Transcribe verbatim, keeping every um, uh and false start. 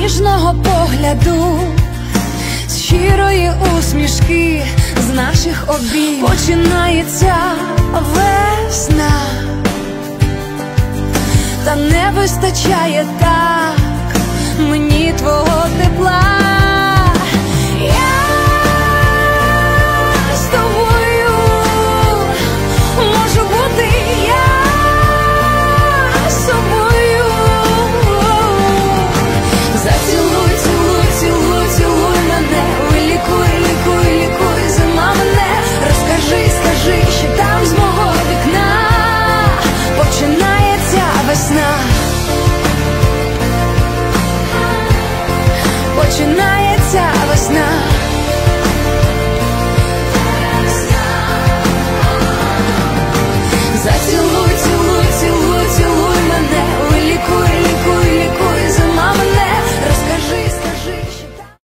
ніжного погляду, з щирої усмішки, з наших обіймів починається весна, та не вистачає так мені твого тепла. Я з тобою можу бути, я з собою. Зацілуй, цілуй, цілуй, цілуй мене, вилікуй, лікуй, лікуй, зима мене. Розкажи, скажи, що там з мого вікна починається весна. Починає